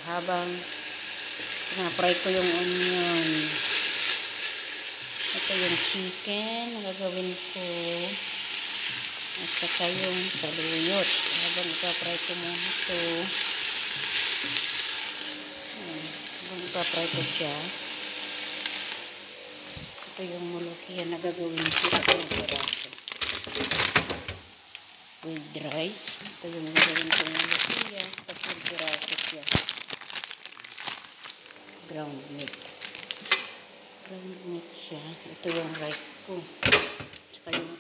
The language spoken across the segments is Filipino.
habang na-fry ko yung onion. Ito yung chicken na gagawin ko. At saka yung saluyot. Habang ipapry ko muna ito. Habang ipapry ko siya. Ito yung mohlokeyeh na gagawin ko sa pinagraso. With rice. Ito yung gagawin ko mohlokeyeh. Tapos pinagraso siya. Ground meat. Ground meat siya. Ito yung rice ko. Tsaka yung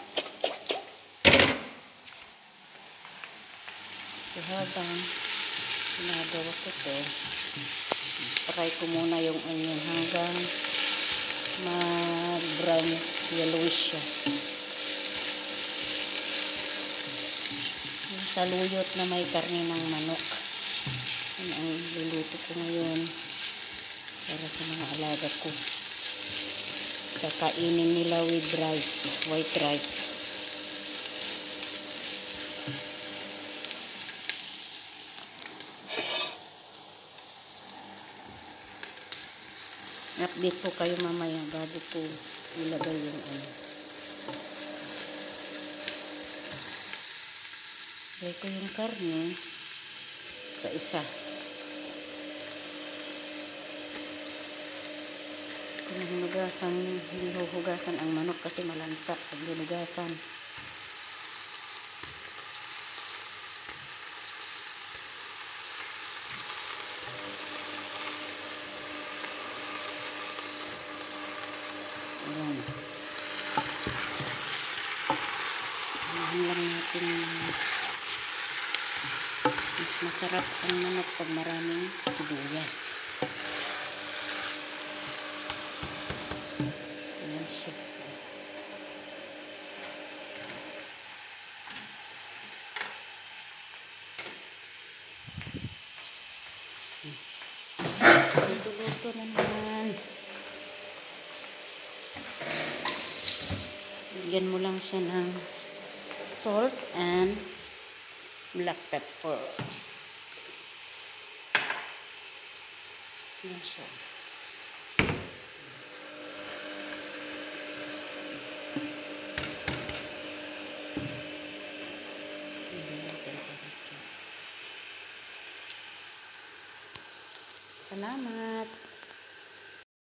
habang ginagawa ko ito, fry ko muna yung onion hanggang ma-brown yellowish siya. Yung saluyot na may karne ng manok. Yan ang luluto ko ngayon para sa mga alaga ko. Kakainin nila with rice, white rice. Update po kayo mamaya bago po ilagay yung Ilagay ko yung karne sa isa. Kung hinugasan, hindi huhugasan ang manok kasi malansa pag hinugasan. Ayan. Ayan lang natin. Mas masarap ang manok pag maraming sibuyas. Ayan siya. Luto-luto naman. Bigyan mo lang siya ng salt and black pepper. Yan siya. Salamat.